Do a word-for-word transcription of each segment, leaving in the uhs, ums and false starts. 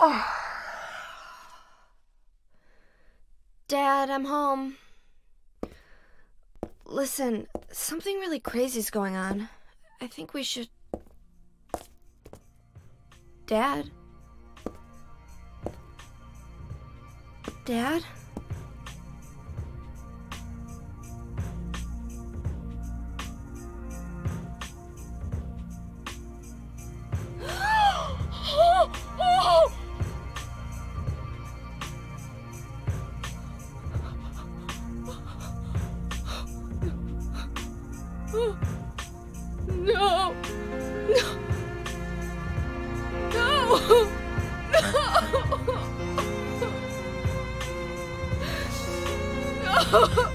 Oh. Dad, I'm home. Listen, something really crazy's going on. I think we should... Dad? Dad? No! No! No! No! No!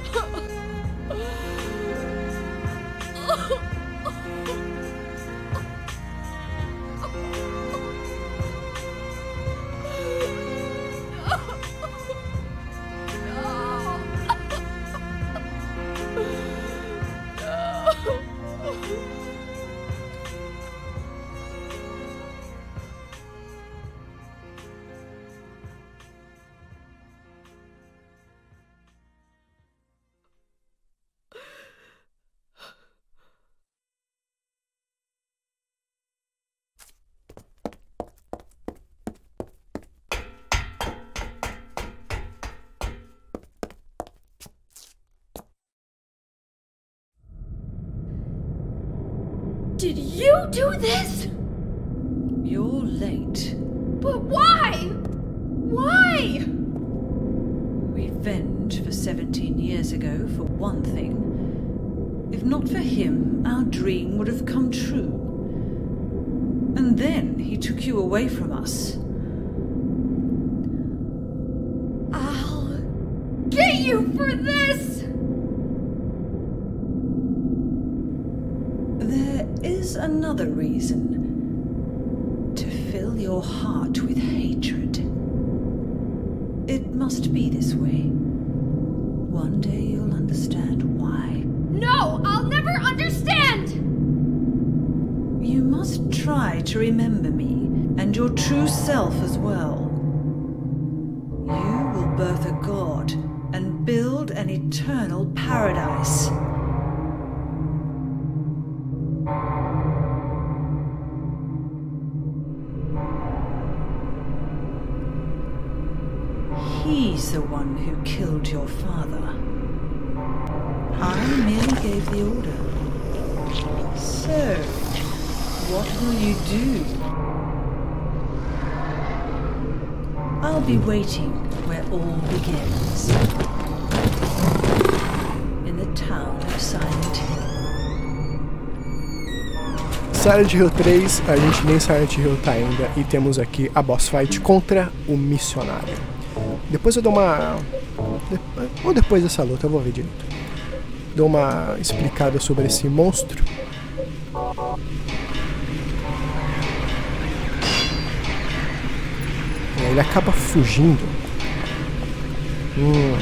Did you do this? You're late. But why? Why? Revenge for seventeen years ago, for one thing. If not for him, our dream would have come true. And then he took you away from us. I'll get you for this! There is another reason. To fill your heart with hatred. It must be this way. One day you'll understand why. No, I'll never understand! You must try to remember me, and your true self as well. You will birth a god, and build an eternal paradise. He's the one who killed your father. I merely gave the order. So, what will you do? I'll be waiting where all begins. In the town of Silent Hill. Silent Hill três, a gente nem Silent Hill tá ainda, e temos aqui a boss fight contra o missionário. Depois eu dou uma... ou depois dessa luta, eu vou ver direito. Dou uma explicada sobre esse monstro. Ele acaba fugindo. Hum.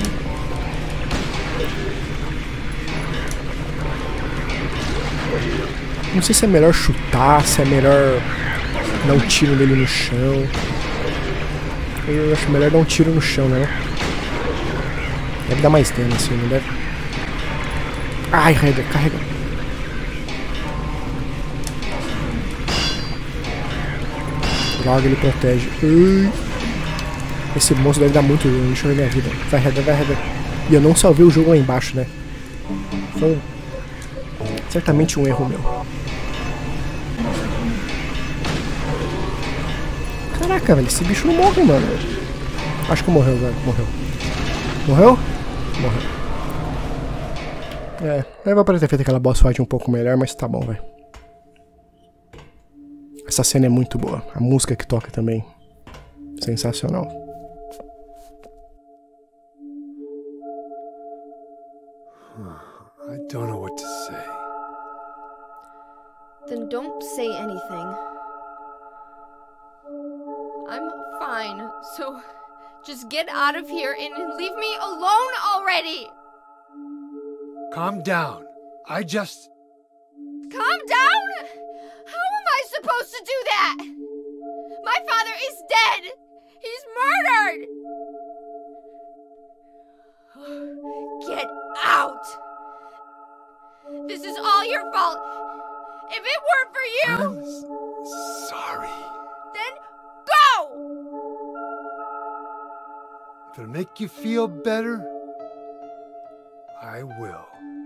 Não sei se é melhor chutar, se é melhor dar um tiro nele no chão. Eu acho melhor dar um tiro no chão, né? Deve dar mais dano assim, não deve? Ai, Heather, carrega. Logo ele protege. Ui. Esse monstro deve dar muito dano, deixa eu ver minha vida. Vai, Heather, vai, Heather. E eu não salvei o jogo lá embaixo, né? Foi um... certamente um erro meu. Caraca, velho, esse bicho não morre, mano. Acho que morreu, velho. Morreu. Morreu? Morreu. É, eu poderia ter feito aquela boss fight um pouco melhor, mas tá bom, velho. Essa cena é muito boa. A música que toca também. Sensacional. I don't know what to say. Then don't say anything. I'm fine, so just get out of here and leave me alone already! Calm down. I just... Calm down? How am I supposed to do that? My father is dead, He's murdered! Get out! This is all your fault. If it weren't for you, I'm s- sorry. then go! If it'll make you feel better, I will.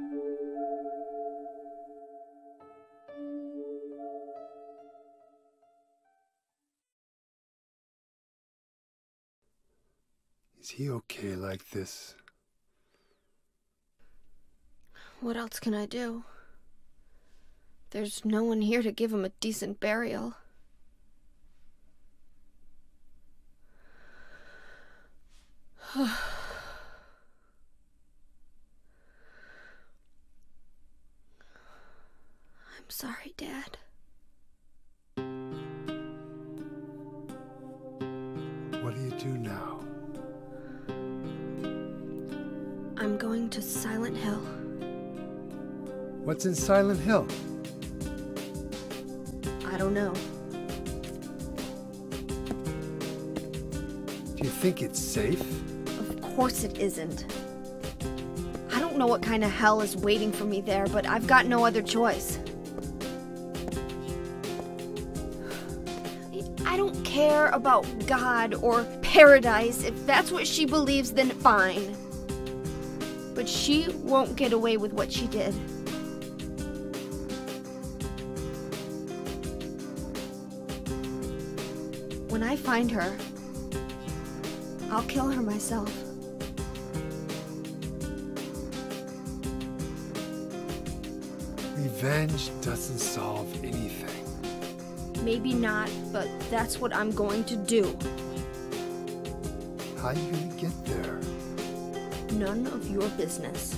Is he okay like this? What else can I do? There's no one here to give him a decent burial. I'm sorry, Dad. What do you do now? I'm going to Silent Hill. What's in Silent Hill? I don't know. Do you think it's safe? Of course it isn't. I don't know what kind of hell is waiting for me there, but I've got no other choice. I don't care about God or paradise. If that's what she believes, then fine. But she won't get away with what she did. When I find her, I'll kill her myself. Revenge doesn't solve anything. Maybe not, but that's what I'm going to do. How are you gonna get there? None of your business.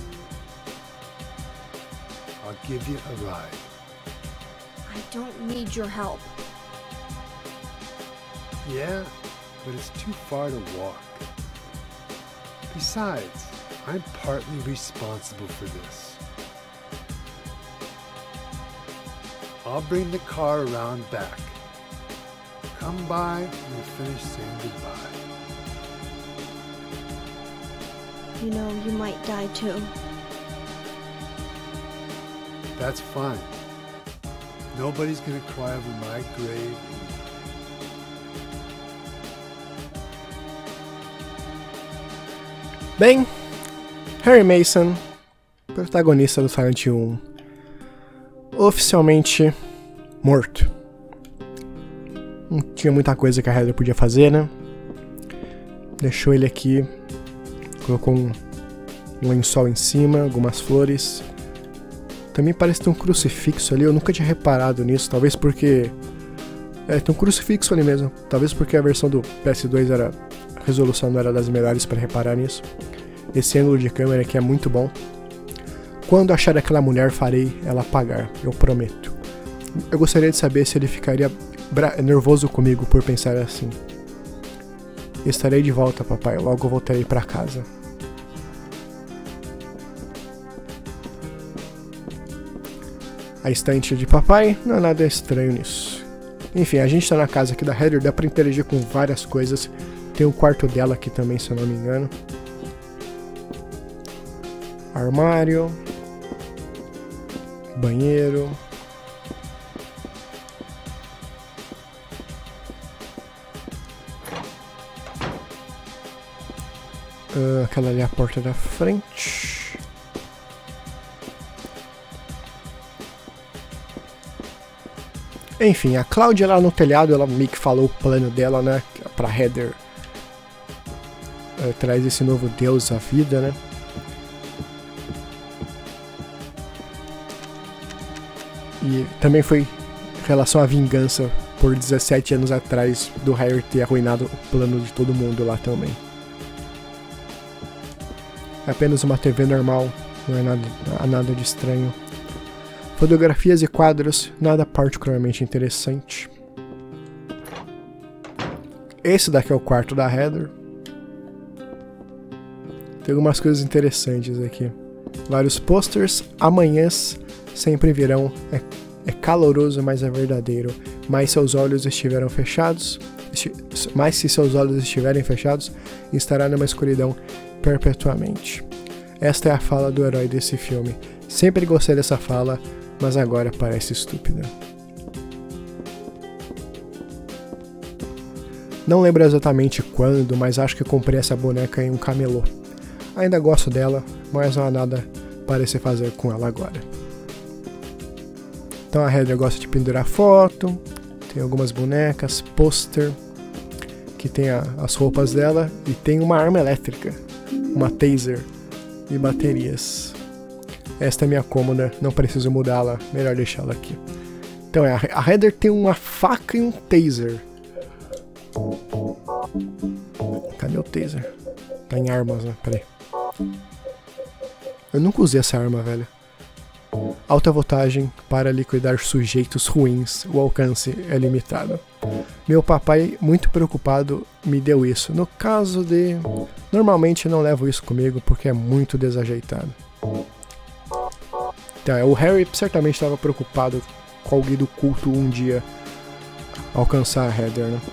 I'll give you a ride. I don't need your help. Yeah, but it's too far to walk. Besides, I'm partly responsible for this. I'll bring the car around back. Come by and we'll finish saying goodbye. You know, you might die too. That's fine. Nobody's gonna cry over my grave. Bem, Harry Mason, protagonista do Silent Hill um, oficialmente morto. Não tinha muita coisa que a Heather podia fazer, né? Deixou ele aqui, colocou um, um lençol em cima, algumas flores. Também parece ter um crucifixo ali, eu nunca tinha reparado nisso, talvez porque... É, tem um crucifixo ali mesmo, talvez porque a versão do P S dois era... A resolução não era das melhores para reparar nisso. Esse ângulo de câmera aqui é muito bom. Quando achar aquela mulher, farei ela pagar, eu prometo. Eu gostaria de saber se ele ficaria nervoso comigo por pensar assim. Estarei de volta, papai, logo voltarei para casa. A estante de papai, não há nada estranho nisso. Enfim, a gente tá na casa aqui da Heather, dá pra interagir com várias coisas. Tem o quarto dela aqui também, se eu não me engano. Armário. Banheiro. Uh, aquela ali é a porta da frente. Enfim, a Cláudia lá no telhado, ela meio que falou o plano dela, né? Pra Heather. Uh, traz esse novo deus à vida, né? E também foi em relação à vingança por dezessete anos atrás do Harry ter arruinado o plano de todo mundo lá também. É apenas uma T V normal, não é nada, não há nada de estranho. Fotografias e quadros, nada particularmente interessante. Esse daqui é o quarto da Heather. Tem algumas coisas interessantes aqui. Vários posters, amanhãs sempre virão. É, é caloroso, mas é verdadeiro. Mas seus olhos estiveram fechados. mas se seus olhos estiverem fechados, estará numa escuridão perpetuamente. Esta é a fala do herói desse filme. Sempre gostei dessa fala, mas agora parece estúpida. Não lembro exatamente quando, mas acho que comprei essa boneca em um camelô. Ainda gosto dela, mas não há nada para se fazer com ela agora. Então a Heather gosta de pendurar foto, tem algumas bonecas, pôster, que tem a, as roupas dela, e tem uma arma elétrica, uma taser e baterias. Esta é minha cômoda, não preciso mudá-la, melhor deixá-la aqui. Então a, a Heather tem uma faca e um taser. Cadê o taser? Tá em armas, né? Peraí. Eu nunca usei essa arma, velho. Alta voltagem para liquidar sujeitos ruins. O alcance é limitado. Meu papai, muito preocupado, me deu isso. No caso de... Normalmente não levo isso comigo porque é muito desajeitado. Então, o Harry certamente estava preocupado com alguém do culto um dia alcançar a Heather, né?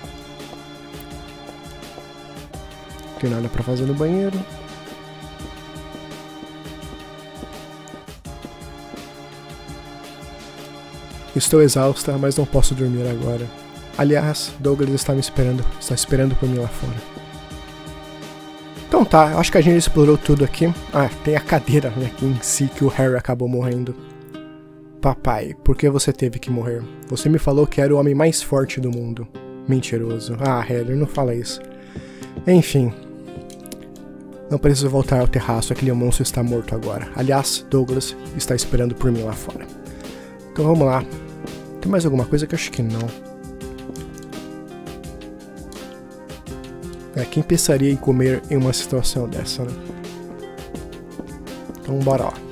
Não tem nada pra fazer no banheiro. Estou exausta, mas não posso dormir agora. Aliás, Douglas está me esperando, está esperando por mim lá fora. Então tá, acho que a gente explorou tudo aqui. Ah, tem a cadeira, né, em si que o Harry acabou morrendo. Papai, por que você teve que morrer? Você me falou que era o homem mais forte do mundo. Mentiroso. Ah, Harry, não fala isso. Enfim. Não preciso voltar ao terraço, aquele monstro está morto agora. Aliás, Douglas está esperando por mim lá fora. Então vamos lá. Tem mais alguma coisa que eu acho que não. É, quem pensaria em comer em uma situação dessa, né? Então bora lá.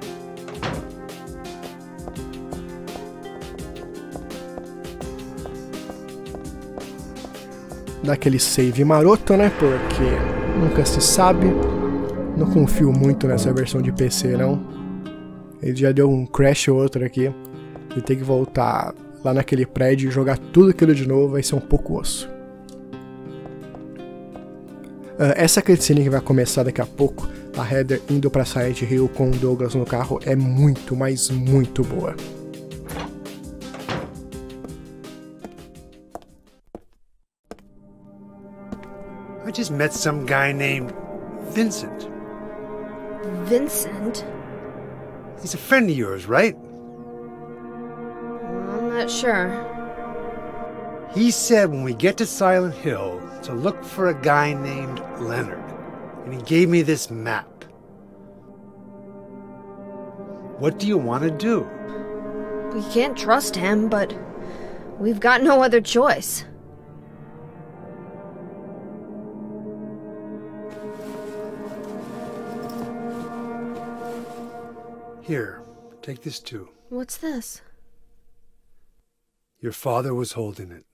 Dá aquele save maroto, né? Porque nunca se sabe. Não confio muito nessa versão de P C, não. Ele já deu um crash ou outro aqui. E tem que voltar lá naquele prédio e jogar tudo aquilo de novo, vai ser um pouco osso. Uh, essa cutscene que vai começar daqui a pouco, a Heather indo pra Silent Hill com o Douglas no carro, é muito, mas muito boa. I just met some guy named Vincent. Vincent? He's a friend of yours, right? I'm not sure. He said when we get to Silent Hill to look for a guy named Leonard, and he gave me this map. What do you want to do? We can't trust him, but we've got no other choice. Here, take this too. What's this? Your father was holding it.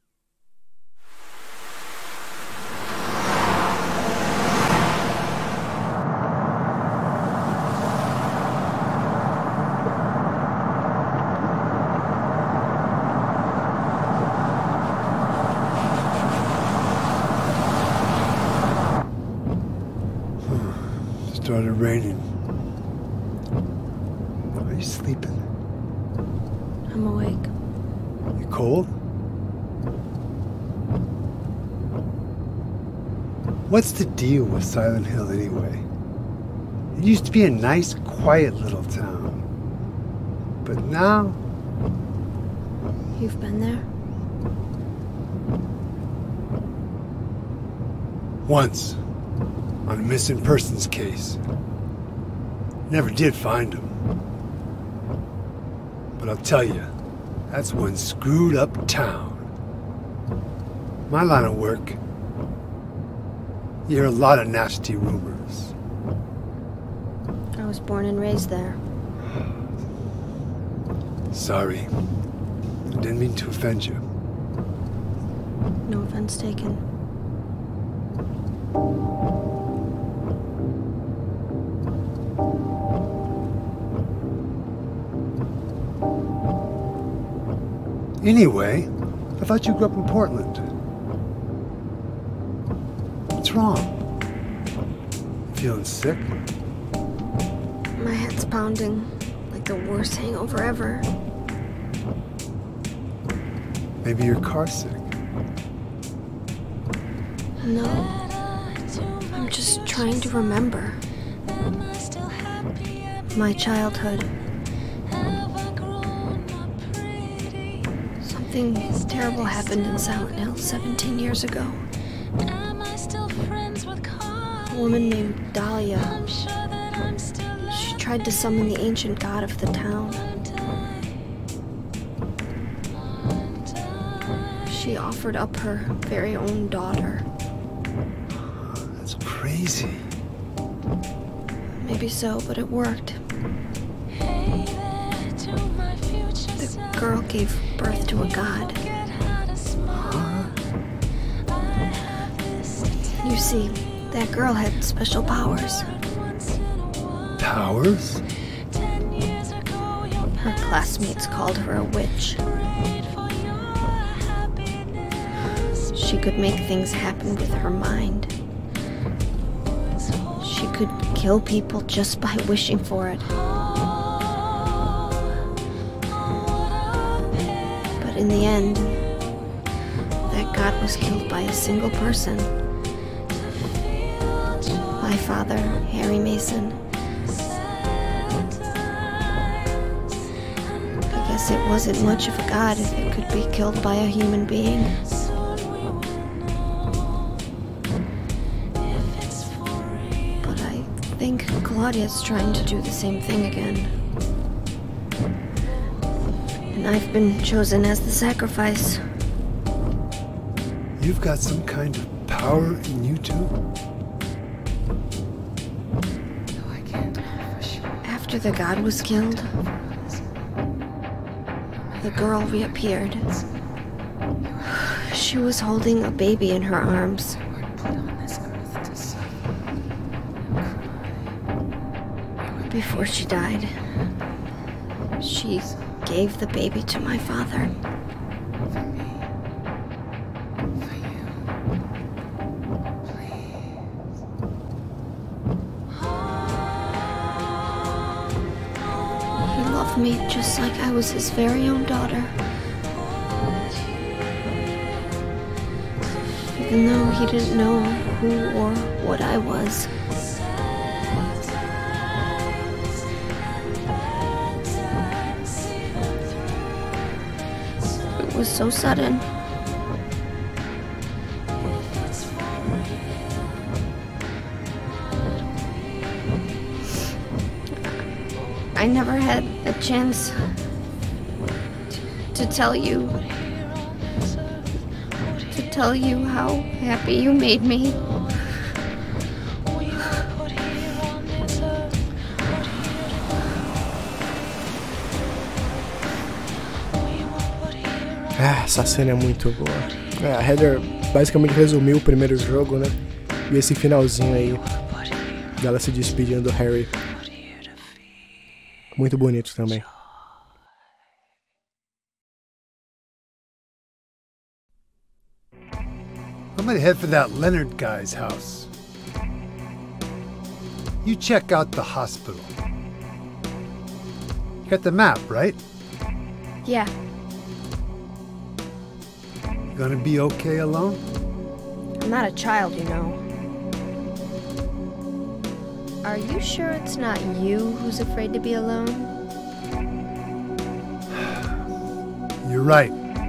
Started raining. Are you sleeping? I'm awake. You cold? What's the deal with Silent Hill anyway? It used to be a nice, quiet little town. But now... You've been there? Once. On a missing persons case. Never did find him. But I'll tell you, that's one screwed up town. My line of work, you hear a lot of nasty rumors. I was born and raised there. Sorry. I didn't mean to offend you. No offense taken. Anyway, I thought you grew up in Portland. What's wrong? Feeling sick? My head's pounding like the worst hangover ever. Maybe you're car sick. No. I'm just trying to remember. My childhood. Something terrible happened in Silent Hill seventeen years ago. A woman named Dahlia. She tried to summon the ancient god of the town. She offered up her very own daughter. That's crazy. Maybe so, but it worked. The girl gave birth to a god. You see, that girl had special powers. Powers? Her classmates called her a witch. She could make things happen with her mind. She could kill people just by wishing for it. But in the end, that god was killed by a single person. My father, Harry Mason. I guess it wasn't much of a god if it could be killed by a human being. But I think Claudia's trying to do the same thing again. And I've been chosen as the sacrifice. You've got some kind of power in you too? After the god was killed, the girl reappeared. She was holding a baby in her arms. Before she died, she gave the baby to my father. Me just like I was his very own daughter. Even though he didn't know who or what I was. It was so sudden. I never had a chance to tell you, to tell you how happy you made me. Ah, essa cena é muito boa. É, a Heather basicamente resumiu o primeiro jogo, né? E esse finalzinho aí dela se despedindo do Harry. Muito bonito também. I'm gonna head for that Leonard guy's house. You check out the hospital. You got the map, right? Yeah. You gonna be okay alone? I'm not a child, you know. Are you sure it's not you who's afraid to be alone? You're right.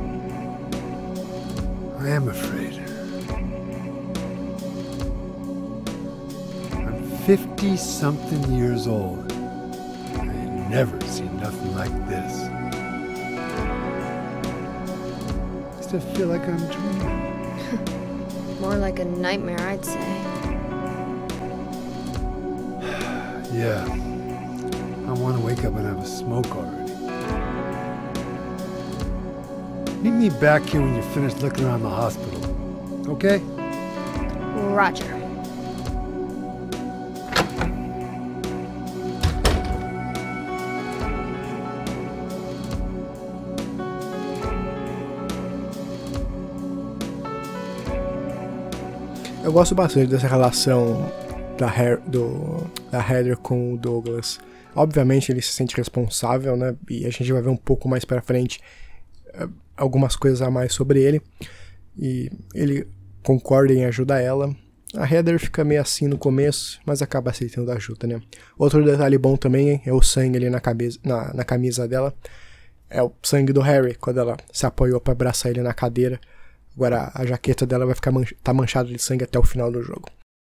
I am afraid. I'm fifty-something years old. I ain't never seen nothing like this. I still feel like I'm dreaming. More like a nightmare, I'd say. Yeah. I want to wake up and have a smoke already. Meet me back here when you're finished looking around the hospital. Okay? Roger. Eu gosto bastante dessa relação da, Her do, da Heather com o Douglas. Obviamente ele se sente responsável, né? E a gente vai ver um pouco mais pra frente uh, algumas coisas a mais sobre ele. E ele concorda em ajudar ela. A Heather fica meio assim no começo, mas acaba aceitando ajuda, né? Outro detalhe bom também, hein, é o sangue ali na, cabeça, na, na camisa dela. É o sangue do Harry, quando ela se apoiou pra abraçar ele na cadeira. Agora a jaqueta dela vai ficar manch tá manchada de sangue até o final do jogo.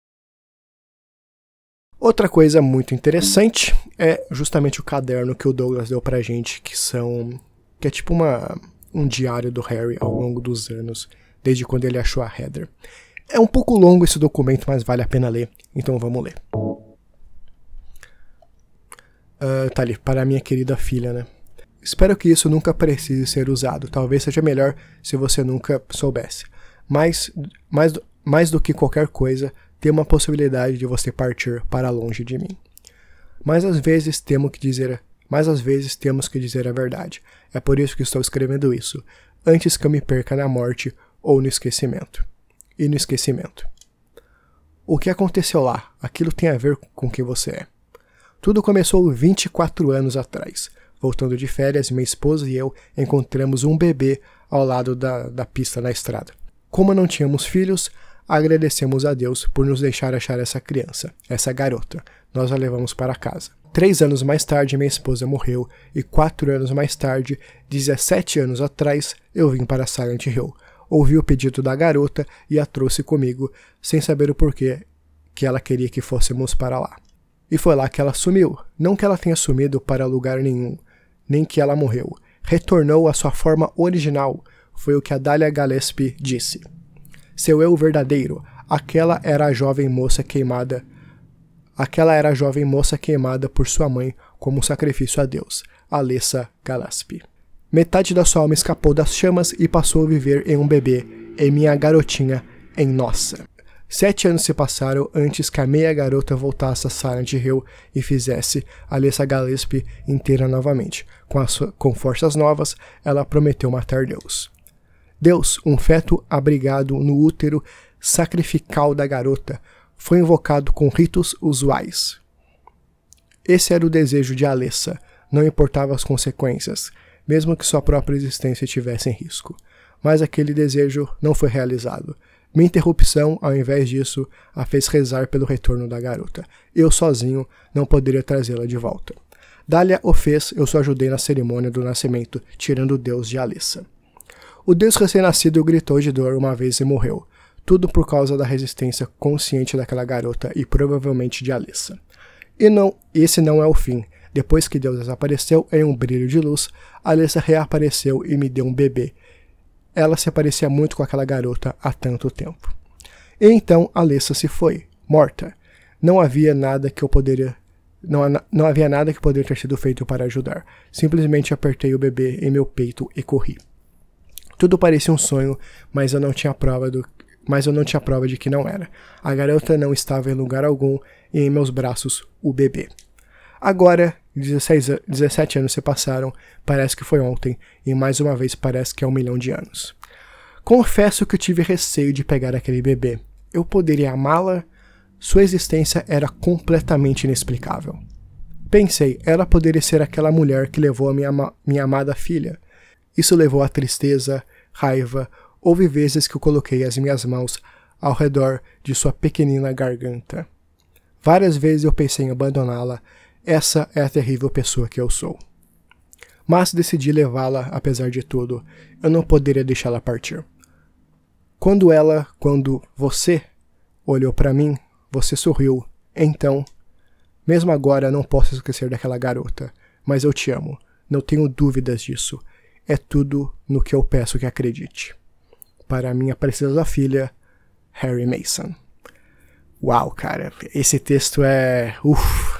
Outra coisa muito interessante é justamente o caderno que o Douglas deu pra gente, que são que é tipo uma, um diário do Harry ao longo dos anos, desde quando ele achou a Heather. É um pouco longo esse documento, mas vale a pena ler, então vamos ler. Uh, tá ali, para a minha querida filha, né? Espero que isso nunca precise ser usado, talvez seja melhor se você nunca soubesse. Mas, mais, mais do que qualquer coisa, tem uma possibilidade de você partir para longe de mim. Mas às vezes temos que dizer, mas às vezes temos que dizer a verdade. É por isso que estou escrevendo isso, antes que eu me perca na morte ou no esquecimento. E no esquecimento. O que aconteceu lá? Aquilo tem a ver com quem você é. Tudo começou vinte e quatro anos atrás. Voltando de férias, minha esposa e eu encontramos um bebê ao lado da, da pista na estrada. Como não tínhamos filhos, agradecemos a Deus por nos deixar achar essa criança, essa garota. Nós a levamos para casa. Três anos mais tarde, minha esposa morreu e quatro anos mais tarde, dezessete anos atrás, eu vim para Silent Hill. Ouvi o pedido da garota e a trouxe comigo, sem saber o porquê que ela queria que fôssemos para lá. E foi lá que ela sumiu. Não que ela tenha sumido para lugar nenhum, nem que ela morreu. Retornou à sua forma original, foi o que a Dahlia Gillespie disse. Seu eu verdadeiro, aquela era a jovem moça queimada. Aquela era a jovem moça queimada por sua mãe como um sacrifício a Deus, Alessa Gillespie. Metade da sua alma escapou das chamas e passou a viver em um bebê, em minha garotinha, em nossa. Sete anos se passaram antes que a meia garota voltasse a Silent Hill e fizesse Alessa Gillespie inteira novamente. Com, a sua, com forças novas, ela prometeu matar Deus. Deus, um feto abrigado no útero sacrificial da garota, foi invocado com ritos usuais. Esse era o desejo de Alessa, não importava as consequências, mesmo que sua própria existência estivesse em risco. Mas aquele desejo não foi realizado. Minha interrupção, ao invés disso, a fez rezar pelo retorno da garota. Eu sozinho não poderia trazê-la de volta. Dahlia o fez, eu só ajudei na cerimônia do nascimento, tirando o Deus de Alessa. O Deus recém-nascido gritou de dor uma vez e morreu. Tudo por causa da resistência consciente daquela garota e provavelmente de Alessa. E não, esse não é o fim. Depois que Deus desapareceu em um brilho de luz, Alessa reapareceu e me deu um bebê. Ela se parecia muito com aquela garota há tanto tempo. E então Alessa se foi, morta. Não havia nada que eu poderia... Não, não havia nada que poderia ter sido feito para ajudar. Simplesmente apertei o bebê em meu peito e corri. Tudo parecia um sonho, mas eu não tinha prova do... mas eu não tinha prova de que não era. A garota não estava em lugar algum e em meus braços o bebê. Agora, dezesseis, dezessete anos se passaram, parece que foi ontem, e mais uma vez parece que é um milhão de anos. Confesso que eu tive receio de pegar aquele bebê. Eu poderia amá-la? Sua existência era completamente inexplicável. Pensei, ela poderia ser aquela mulher que levou a minha, minha amada filha. Isso levou a tristeza, raiva. Houve vezes que eu coloquei as minhas mãos ao redor de sua pequenina garganta. Várias vezes eu pensei em abandoná-la. Essa é a terrível pessoa que eu sou. Mas decidi levá-la, apesar de tudo. Eu não poderia deixá-la partir. Quando ela, quando você olhou para mim, você sorriu. Então, mesmo agora não posso esquecer daquela garota. Mas eu te amo. Não tenho dúvidas disso. É tudo no que eu peço que acredite. Para minha preciosa filha, Harry Mason. Uau, cara. Esse texto é... Uf,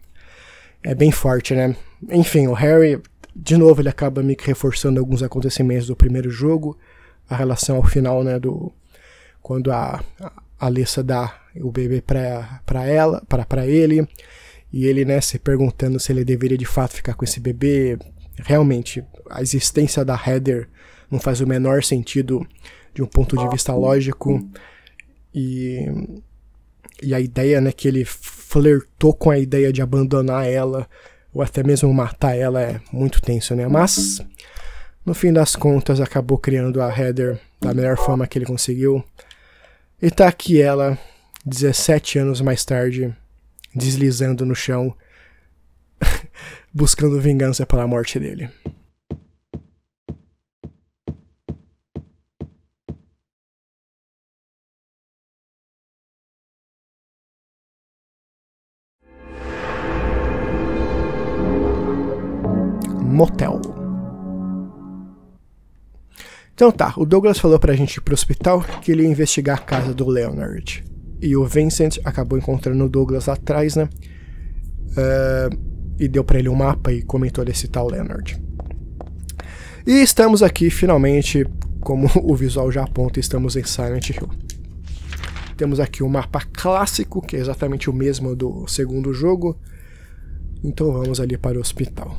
é bem forte, né? Enfim, o Harry, de novo, ele acaba me reforçando alguns acontecimentos do primeiro jogo. A relação ao final, né, do... Quando a, a Alessa dá o bebê pra, pra ela, pra, pra ele. E ele, né, se perguntando se ele deveria de fato ficar com esse bebê. Realmente, a existência da Heather não faz o menor sentido de um ponto de vista lógico. E, e a ideia, né, que ele flertou com a ideia de abandonar ela, ou até mesmo matar ela, é muito tenso, né? Mas, no fim das contas, acabou criando a Heather da melhor forma que ele conseguiu. E tá aqui ela, dezessete anos mais tarde, deslizando no chão, buscando vingança pela morte dele. Motel. Então tá, o Douglas falou pra gente ir pro hospital que ele ia investigar a casa do Leonard. E o Vincent acabou encontrando o Douglas lá atrás, né? Uh, e deu pra ele um mapa e comentou desse tal Leonard. E estamos aqui, finalmente, como o visual já aponta, estamos em Silent Hill. Temos aqui um mapa clássico, que é exatamente o mesmo do segundo jogo. Então vamos ali para o hospital.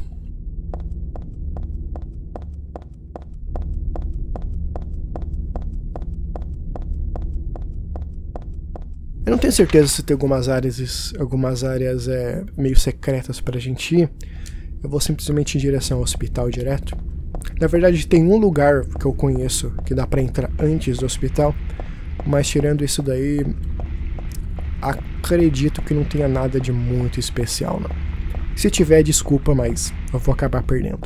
Eu não tenho certeza se tem algumas áreas, algumas áreas é, meio secretas pra gente ir. Eu vou simplesmente em direção ao hospital direto. Na verdade tem um lugar que eu conheço que dá pra entrar antes do hospital, mas tirando isso daí, acredito que não tenha nada de muito especial não. Se tiver, desculpa, mas eu vou acabar perdendo.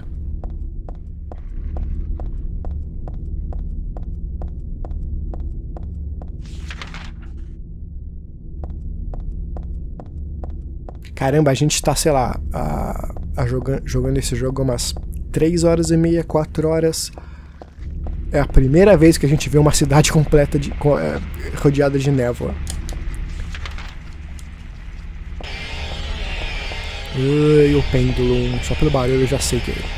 Caramba, a gente tá, sei lá, a, a joga, jogando esse jogo há umas três horas e meia, quatro horas. É a primeira vez que a gente vê uma cidade completa de, é, rodeada de névoa. Ui, o pêndulo, só pelo barulho eu já sei que é ele.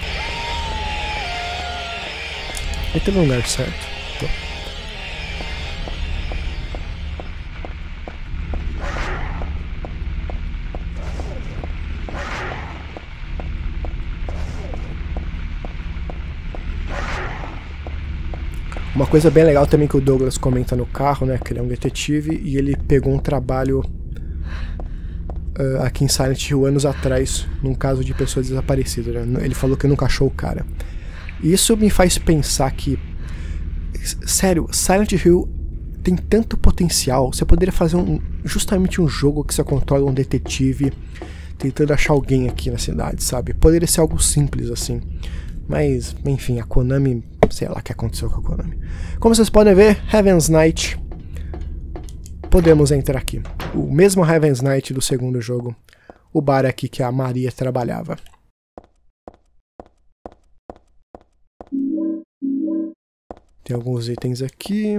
Ele tá no lugar certo. Tô. Uma coisa bem legal também que o Douglas comenta no carro, né, que ele é um detetive e ele pegou um trabalho uh, aqui em Silent Hill anos atrás, num caso de pessoas desaparecidas, né? Ele falou que nunca achou o cara. E isso me faz pensar que, sério, Silent Hill tem tanto potencial. Você poderia fazer um, justamente um jogo que você controla um detetive tentando achar alguém aqui na cidade, sabe? Poderia ser algo simples assim. Mas, enfim, a Konami, sei lá o que aconteceu com a Konami. Como vocês podem ver, Heaven's Night, podemos entrar aqui. O mesmo Heaven's Night do segundo jogo, o bar aqui que a Maria trabalhava. Tem alguns itens aqui.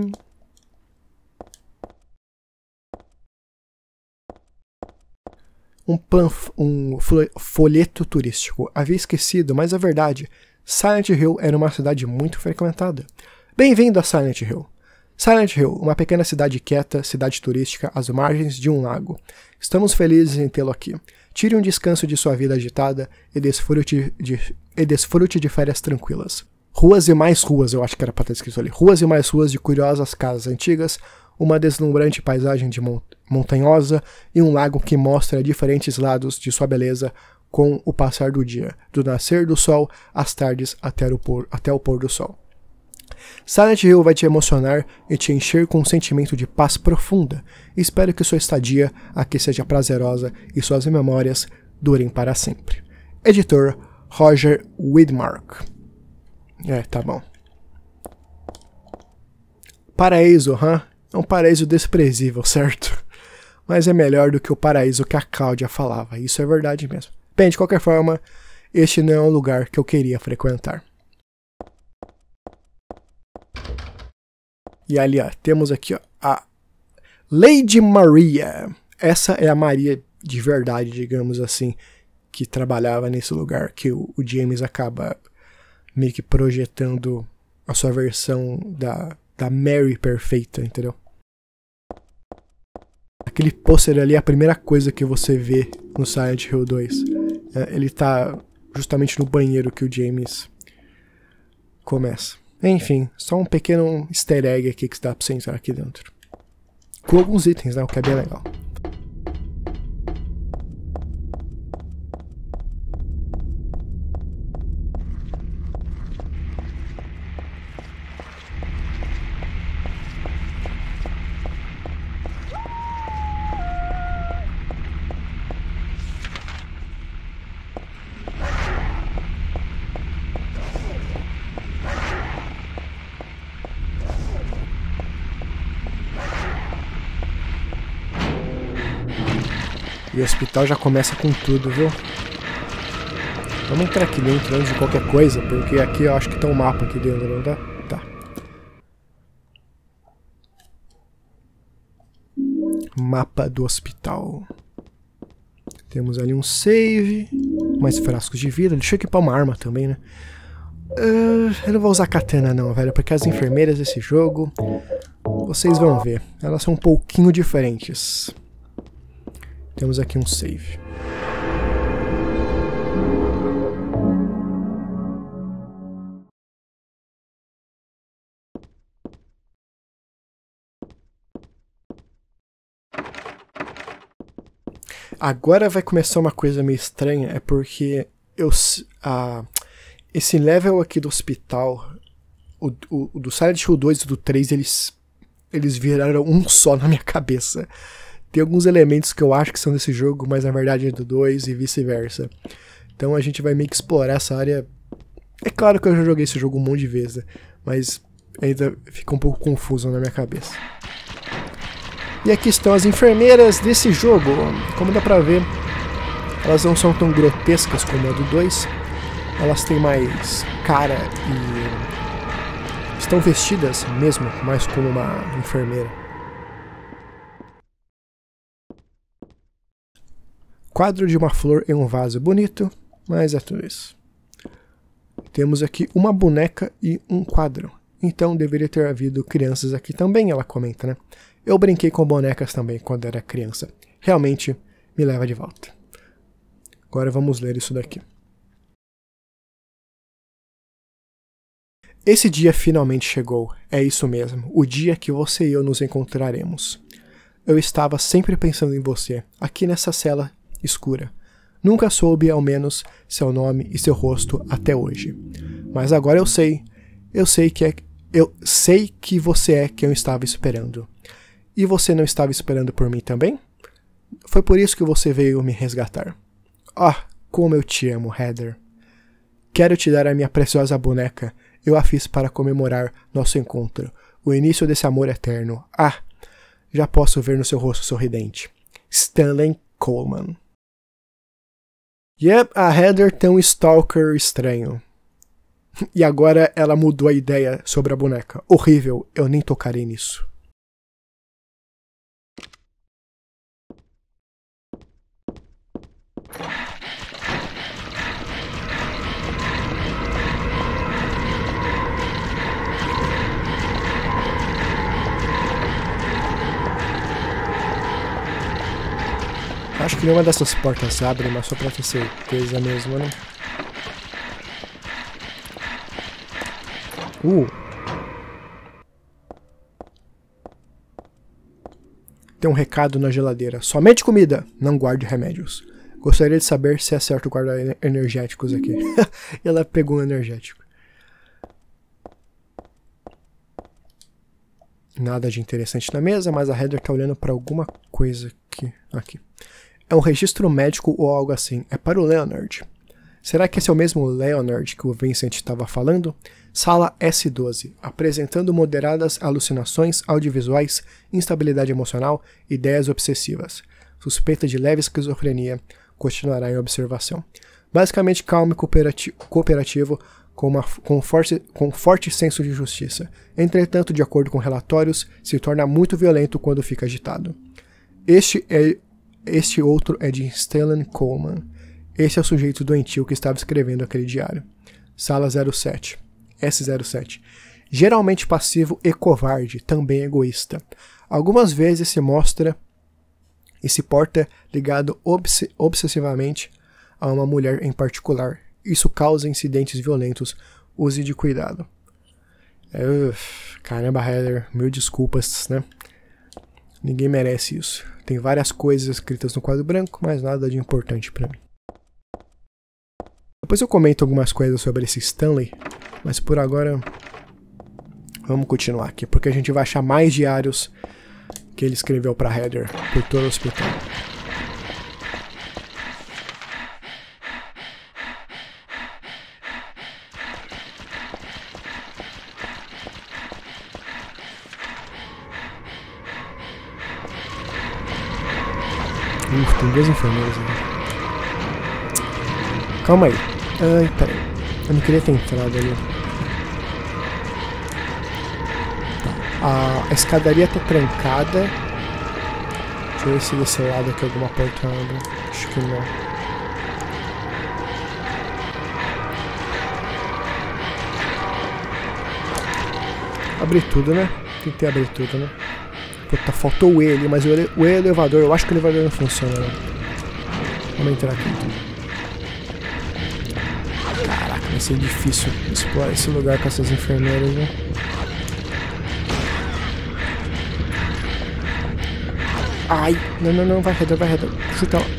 Um, planf um folheto turístico. Havia esquecido, mas é verdade. Silent Hill era uma cidade muito frequentada. Bem-vindo a Silent Hill. Silent Hill, uma pequena cidade quieta, cidade turística às margens de um lago. Estamos felizes em tê-lo aqui. Tire um descanso de sua vida agitada e desfrute de, e desfrute de férias tranquilas. Ruas e mais ruas, eu acho que era para estar escrito ali. Ruas e mais ruas de curiosas casas antigas, uma deslumbrante paisagem de mont montanhosa e um lago que mostra diferentes lados de sua beleza com o passar do dia, do nascer do sol às tardes até o pôr, até o pôr do sol. Silent Hill vai te emocionar e te encher com um sentimento de paz profunda. Espero que sua estadia aqui seja prazerosa e suas memórias durem para sempre. Editor Roger Widmark. É, tá bom. Paraíso, hã? Huh? É um paraíso desprezível, certo? Mas é melhor do que o paraíso que a Cláudia falava, isso é verdade mesmo. Bem, de qualquer forma, este não é um lugar que eu queria frequentar. E ali, ó, temos aqui ó, a Lady Maria. Essa é a Maria de verdade, digamos assim, que trabalhava nesse lugar, que o, o James acaba meio que projetando a sua versão da, da Mary perfeita, entendeu? Aquele pôster ali é a primeira coisa que você vê no Silent Hill dois. É, ele tá justamente no banheiro que o James começa. Enfim, só um pequeno easter egg aqui que dá pra você entrar aqui dentro. com alguns itens, né, o que é bem legal. E o hospital já começa com tudo, viu? Vamos entrar aqui dentro antes de qualquer coisa, porque aqui eu acho que tem um mapa aqui dentro, não tá? Tá. Mapa do hospital. Temos ali um save, mais frascos de vida. Deixa eu equipar uma arma também, né? Uh, eu não vou usar katana não, velho, porque as enfermeiras desse jogo, vocês vão ver, elas são um pouquinho diferentes. Temos aqui um save. Agora vai começar uma coisa meio estranha, é porque eu, a, esse level aqui do hospital, o, o, o do Silent Hill dois e do três, eles, eles viraram um só na minha cabeça. Tem alguns elementos que eu acho que são desse jogo, mas na verdade é do dois e vice-versa. Então a gente vai meio que explorar essa área. É claro que eu já joguei esse jogo um monte de vezes, né? Mas ainda fica um pouco confuso na minha cabeça. E aqui estão as enfermeiras desse jogo. Como dá pra ver, elas não são tão grotescas como a do dois. Elas têm mais cara e estão vestidas mesmo mais como uma enfermeira. Quadro de uma flor em um vaso bonito, mas é tudo isso. Temos aqui uma boneca e um quadro. Então deveria ter havido crianças aqui também, ela comenta, né? Eu brinquei com bonecas também quando era criança. Realmente me leva de volta. Agora vamos ler isso daqui. Esse dia finalmente chegou. É isso mesmo, o dia que você e eu nos encontraremos. Eu estava sempre pensando em você, aqui nessa cela escura. Nunca soube, ao menos, seu nome e seu rosto até hoje. Mas agora eu sei. Eu sei que é, eu sei que você é quem eu estava esperando. E você não estava esperando por mim também? Foi por isso que você veio me resgatar. Ah, como eu te amo, Heather. Quero te dar a minha preciosa boneca. Eu a fiz para comemorar nosso encontro. O início desse amor eterno. Ah, já posso ver no seu rosto sorridente. Stanley Coleman. Yep, a Heather tem um stalker estranho. E agora ela mudou a ideia sobre a boneca. Horrível, eu nem tocarei nisso. Acho que nenhuma dessas portas abre, mas só pra ter certeza mesmo, né? Uh! Tem um recado na geladeira. Somente comida, não guarde remédios. Gostaria de saber se é certo guardar energéticos aqui. Ela pegou um energético. Nada de interessante na mesa, mas a Heather tá olhando pra alguma coisa aqui. Aqui. É um registro médico ou algo assim. É para o Leonard. Será que esse é o mesmo Leonard que o Vincent estava falando? Sala S doze. Apresentando moderadas alucinações audiovisuais, instabilidade emocional, ideias obsessivas. Suspeita de leve esquizofrenia. Continuará em observação. Basicamente calmo e cooperativo, cooperativo com, uma, com, forte, com forte senso de justiça. Entretanto, de acordo com relatórios, se torna muito violento quando fica agitado. Este é... Este outro é de Stanley Coleman. Esse é o sujeito doentio que estava escrevendo aquele diário. Sala zero sete. S zero sete. Geralmente passivo e covarde, também egoísta. Algumas vezes se mostra e se porta ligado obs obsessivamente a uma mulher em particular. Isso causa incidentes violentos. Use de cuidado. Uf, caramba, Heather, mil desculpas, né? Ninguém merece isso. Tem várias coisas escritas no quadro branco, mas nada de importante pra mim. Depois eu comento algumas coisas sobre esse Stanley, mas por agora vamos continuar aqui, porque a gente vai achar mais diários que ele escreveu pra Heather por todo o hospital. Uf, tem duas enfermeiras ali. Calma aí. Ai, peraí. Eu não queria ter entrado ali. Tá. A, a escadaria tá trancada. Deixa eu ver se desse lado aqui alguma porta abre. Acho que não. Abri tudo, né? Tentei abrir tudo, né? Puta, faltou o E ali, mas o, ele, o elevador, eu acho que o elevador não funciona, né? Vamos entrar aqui então. Caraca, vai ser difícil explorar esse lugar com essas enfermeiras, né? Ai, não, não, não, vai redor, vai redor. Chuta lá.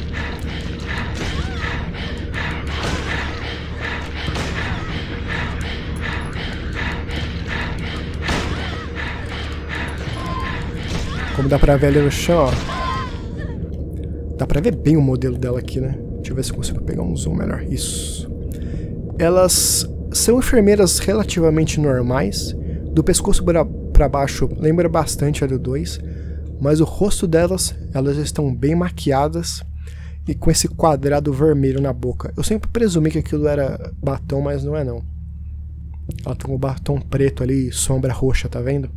Como dá pra ver ali no chão, ó. Dá pra ver bem o modelo dela aqui, né? Deixa eu ver se eu consigo pegar um zoom melhor. Isso. Elas são enfermeiras relativamente normais. Do pescoço pra, pra baixo lembra bastante a do dois. Mas o rosto delas, elas estão bem maquiadas. E com esse quadrado vermelho na boca. Eu sempre presumi que aquilo era batom, mas não é não. Ela tem um batom preto ali, sombra roxa, tá vendo?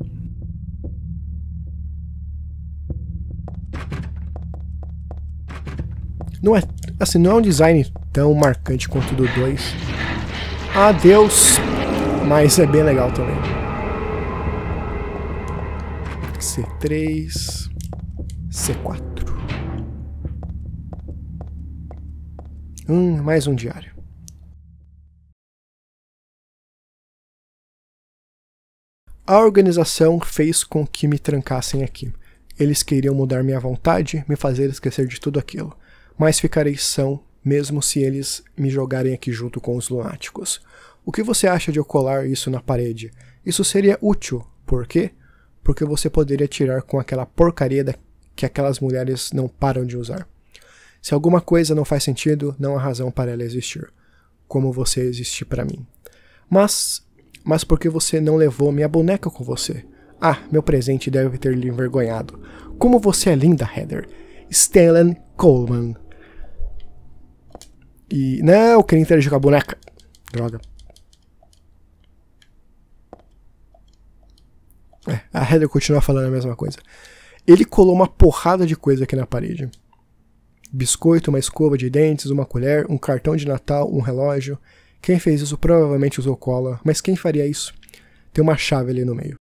Não é, assim, não é um design tão marcante quanto o do dois. Adeus! Mas é bem legal também. C três, C quatro. Hum, mais um diário. A organização fez com que me trancassem aqui. Eles queriam mudar minha vontade, me fazer esquecer de tudo aquilo. Mas ficarei são, mesmo se eles me jogarem aqui junto com os lunáticos. O que você acha de eu colar isso na parede? Isso seria útil. Por quê? Porque você poderia tirar com aquela porcaria da que aquelas mulheres não param de usar. Se alguma coisa não faz sentido, não há razão para ela existir. Como você existe para mim. Mas, mas por que você não levou minha boneca com você? Ah, meu presente deve ter lhe envergonhado. Como você é linda, Heather. Stellan Coleman. E... Não, eu queria interagir com a boneca. Droga. É, a Heather continua falando a mesma coisa. Ele colou uma porrada de coisa aqui na parede. Biscoito, uma escova de dentes, uma colher, um cartão de Natal, um relógio. Quem fez isso provavelmente usou cola. Mas quem faria isso? Tem uma chave ali no meio.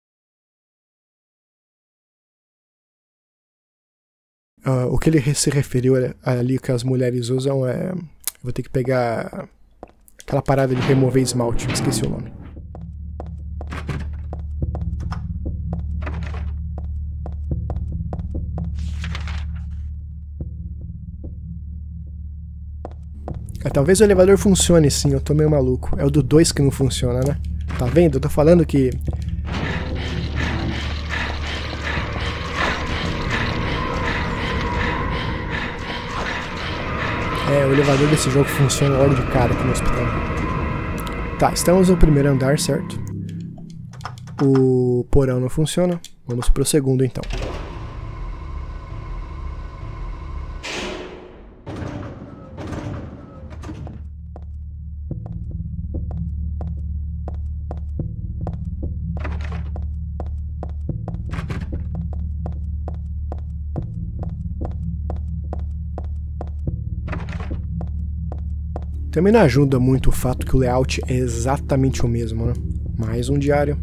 Uh, o que ele se referiu ali que as mulheres usam é... Vou ter que pegar aquela parada de remover esmalte, esqueci o nome. É, talvez o elevador funcione sim, eu tô meio maluco. É o do dois que não funciona, né? Tá vendo? Eu tô falando que... É, o elevador desse jogo funciona logo de cara aqui no hospital. Tá, estamos no primeiro andar, certo? O porão não funciona. Vamos pro segundo, então. Também não ajuda muito o fato que o layout é exatamente o mesmo, né? Mais um diário.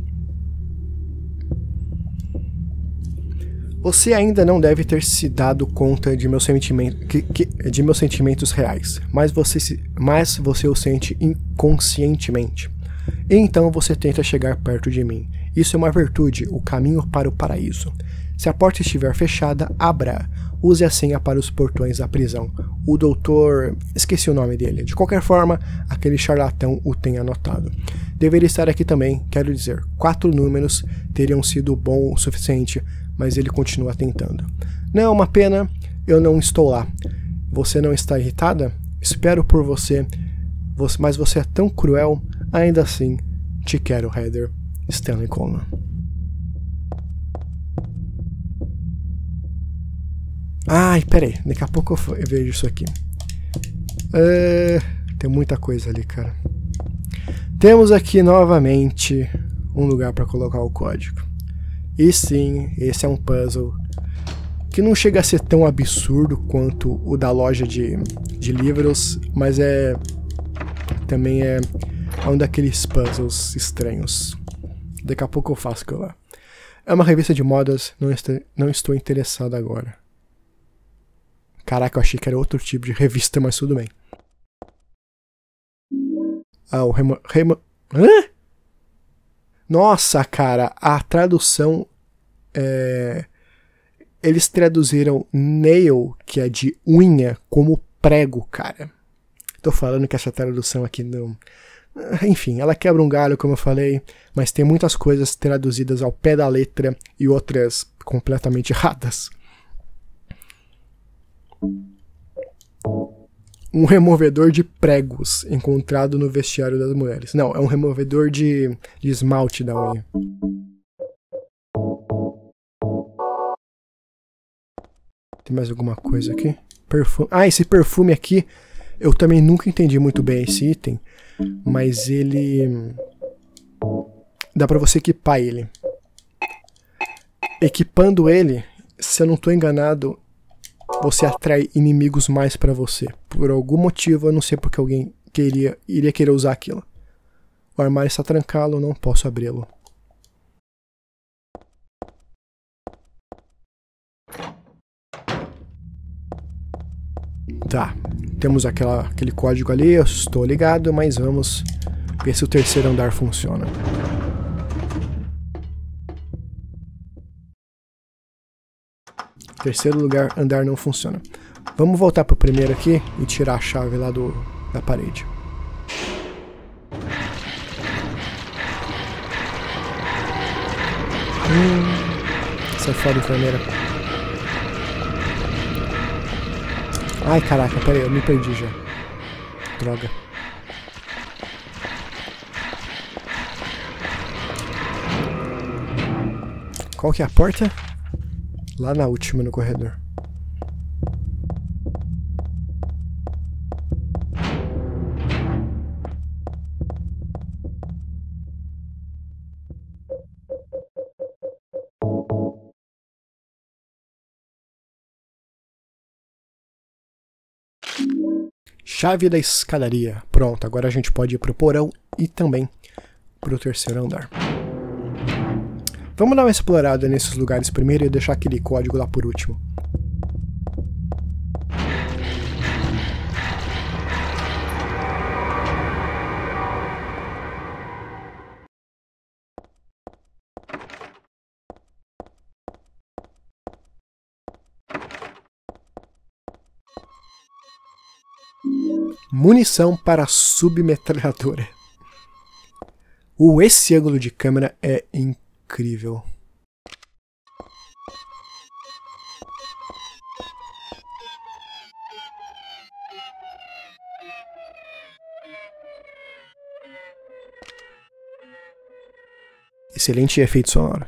Você ainda não deve ter se dado conta de meus sentimentos, que, que, de meus sentimentos reais, mas você, se, mas você o sente inconscientemente. E então você tenta chegar perto de mim. Isso é uma virtude, o caminho para o paraíso. Se a porta estiver fechada, abra. Use a senha para os portões da prisão. O doutor... esqueci o nome dele. De qualquer forma, aquele charlatão o tem anotado. Deveria estar aqui também, quero dizer. Quatro números teriam sido bom o suficiente, mas ele continua tentando. Não, uma pena, eu não estou lá. Você não está irritada? Espero por você, mas você é tão cruel. Ainda assim, te quero, Heather. Stanley Coleman. Ai, peraí, daqui a pouco eu vejo isso aqui. É, tem muita coisa ali, cara. Temos aqui novamente um lugar para colocar o código. E sim, esse é um puzzle que não chega a ser tão absurdo quanto o da loja de, de livros, mas é também é um daqueles puzzles estranhos. Daqui a pouco eu faço que eu lá. É uma revista de modas, não estou, não estou interessado agora. Caraca, eu achei que era outro tipo de revista, mas tudo bem. Ah, o remo... remo... Hã? Nossa, cara, a tradução é... Eles traduziram nail, que é de unha, como prego, cara. Tô falando que essa tradução aqui não... Enfim, ela quebra um galho, como eu falei, mas tem muitas coisas traduzidas ao pé da letra e outras completamente erradas. Um removedor de pregos encontrado no vestiário das mulheres. Não, é um removedor de, de esmalte da unha. Tem mais alguma coisa aqui? Perfume. Ah, esse perfume aqui, eu também nunca entendi muito bem esse item, mas ele... dá pra você equipar ele. Equipando ele, se eu não tô enganado, você atrai inimigos mais pra você. Por algum motivo, eu não sei porque alguém queria, iria querer usar aquilo. O armário está trancado, não posso abri-lo. Tá, temos aquela, aquele código ali, eu estou ligado, mas vamos ver se o terceiro andar funciona. Terceiro lugar, andar não funciona. Vamos voltar para o primeiro aqui e tirar a chave lá do, da parede. Hum, sai fora, enfermeira. Ai, caraca, peraí, eu me perdi já. Droga. Qual que é a porta? Lá na última, no corredor. Chave da escadaria. Pronto, agora a gente pode ir pro porão e também pro terceiro andar. Vamos dar uma explorada nesses lugares primeiro e deixar aquele código lá por último. Munição para submetralhadora. Uh, esse ângulo de câmera é incrível. Excelente efeito sonoro.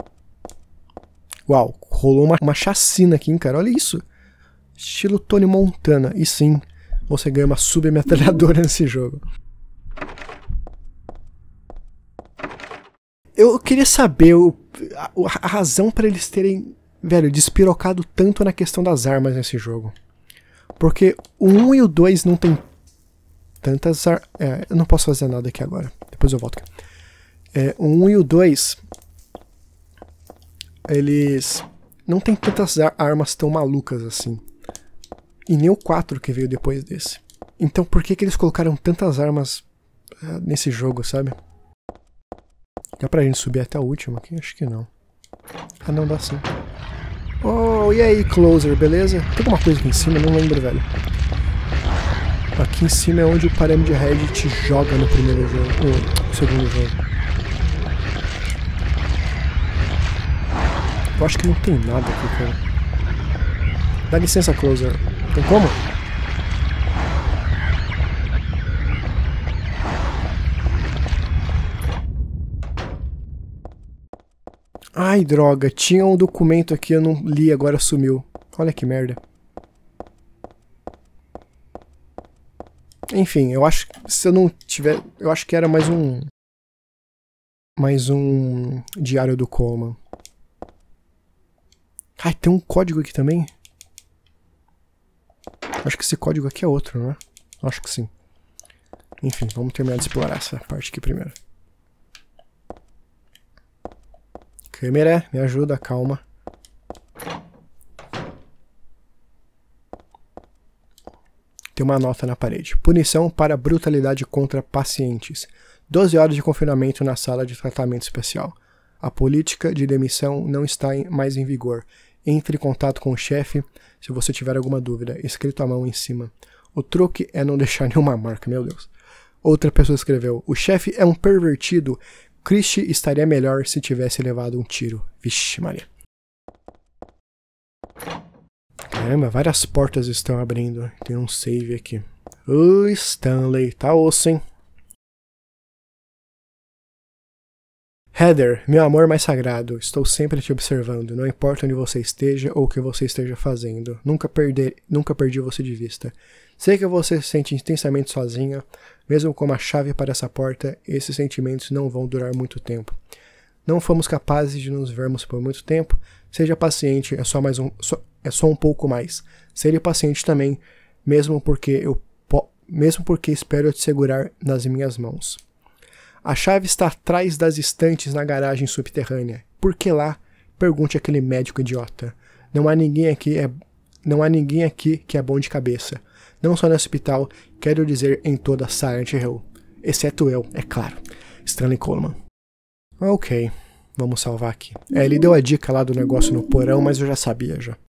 Uau, rolou uma, uma chacina aqui, hein, cara? Olha isso. Estilo Tony Montana. E sim, você ganha uma submetralhadora nesse jogo. Eu queria saber o, a, a razão para eles terem, velho, despirocado tanto na questão das armas nesse jogo. Porque o um e o dois não tem tantas armas. É, eu não posso fazer nada aqui agora. Depois eu volto aqui. É, o um e o dois, eles não tem tantas ar armas tão malucas assim. E nem o quatro que veio depois desse. Então por que que eles colocaram tantas armas uh, nesse jogo, sabe? Dá pra gente subir até o último aqui? Acho que não. Ah, não, dá sim. Oh, e aí, Closer, beleza? Tem alguma coisa aqui em cima? Não lembro, velho. Aqui em cima é onde o Pyramid Head te joga no primeiro jogo, no segundo jogo. Eu acho que não tem nada aqui, cara. Dá licença, Closer. Tem como? Ai, droga. Tinha um documento aqui, eu não li, agora sumiu. Olha que merda. Enfim, eu acho que se eu não tiver... Eu acho que era mais um... Mais um diário do Coleman. Ai, tem um código aqui também? Acho que esse código aqui é outro, não é? Acho que sim. Enfim, vamos terminar de explorar essa parte aqui primeiro. Câmera, me ajuda, calma. Tem uma nota na parede. Punição para brutalidade contra pacientes. doze horas de confinamento na sala de tratamento especial. A política de demissão não está mais em vigor. Entre em contato com o chefe se você tiver alguma dúvida. Escrito à mão em cima. O truque é não deixar nenhuma marca, meu Deus. Outra pessoa escreveu. O chefe é um pervertido. Christie estaria melhor se tivesse levado um tiro. Vixe, Maria. Caramba, várias portas estão abrindo. Tem um save aqui. Ô, Stanley, tá osso, hein? Heather, meu amor mais sagrado, estou sempre te observando, não importa onde você esteja ou o que você esteja fazendo. Nunca, perder, nunca perdi você de vista. Sei que você se sente intensamente sozinha, mesmo com uma chave para essa porta, esses sentimentos não vão durar muito tempo. Não fomos capazes de nos vermos por muito tempo, seja paciente, é só, mais um, só, é só um pouco mais. Seja paciente também, mesmo porque, eu, mesmo porque espero te segurar nas minhas mãos. A chave está atrás das estantes na garagem subterrânea. Por que lá? Pergunte aquele médico idiota. Não há ninguém aqui, é, não há ninguém aqui que é bom de cabeça. Não só no hospital, quero dizer em toda Silent Hill. Exceto eu, é claro. Stanley Coleman. Ok, vamos salvar aqui. É, ele deu a dica lá do negócio no porão, mas eu já sabia já.